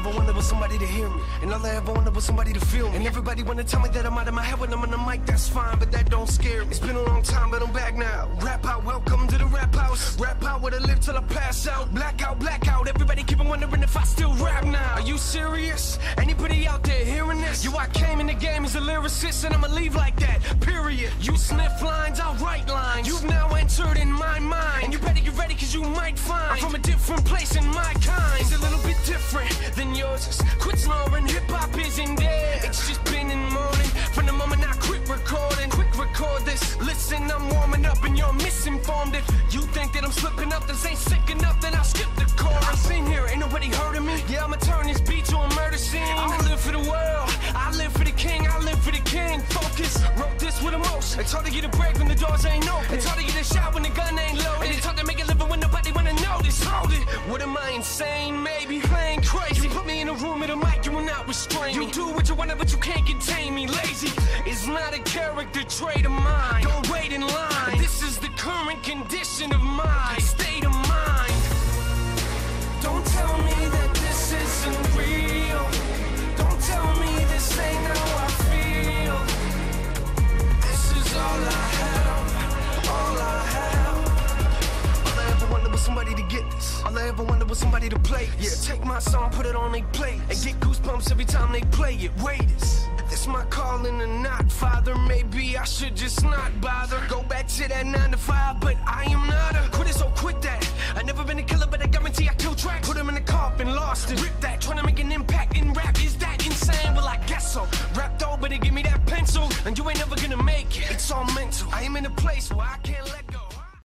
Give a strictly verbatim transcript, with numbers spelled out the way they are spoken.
ever wanted was somebody to hear me, and all I ever wanted was somebody to feel me. And everybody wanna tell me that I'm out of my head when I'm on the mic, that's fine, but that don't scare me. It's been a long time, but I'm back now. Rap out, welcome to the rap house. Rap out where I live till I pass out. Blackout, blackout, everybody keep on wondering if I still rap now. Are you serious? Anybody out there hearing this? Yo, I came in the game as a lyricist, and I'ma leave like that, period. You sniff lines, I'll write lines. You've now entered in my mind, and you better get ready cause you might find I'm from a different place in my kind. It's a little bit different than yours is. Quit snoring, hip-hop isn't dead. It's just been in the morning from the moment I quit recording. Quick record this, listen, I'm warming up and you're misinformed. If you think that I'm slipping up, this ain't sick enough, then I'll skip the chorus. I've been here, ain't nobody heard of me. Yeah, I'ma turn this beat to a murder scene. I don't live for the world, I live for the king, I live for the king. Focus, wrote this with emotion. It's hard to get a break when the doors ain't open. It's hard to get a shot when the gun ain't loaded. And it's hard to make a living when nobody wanna notice. Hold it, what am I, insane? Maybe playing crazy. You put me in a room with a mic, you will not restrain me. You do what you want, but you can't contain me. Lazy is not a character trait of mine. Don't wait in line. This is the current condition of my state of mind. Don't tell me that this isn't real. Don't tell me this ain't how I feel. This is all I have, all I have. All I ever wanted was somebody to get this. All I ever wanted was somebody to play this. Yeah, take my song, put it on they play, and get goosebumps every time they play it. Waiters, this my calling or not, Father? Maybe I should just not bother. Go back to that nine to five, but I am not a quitter, so quit that. I never been a killer, but I guarantee I kill track. Put him in the coffin, lost it. Rip that, trying to make an impact in rap. Is that insane? Well, I guess so. Rap though, but it give me that pencil, and you ain't never gonna make it. It's all mental. I am in a place where I can't let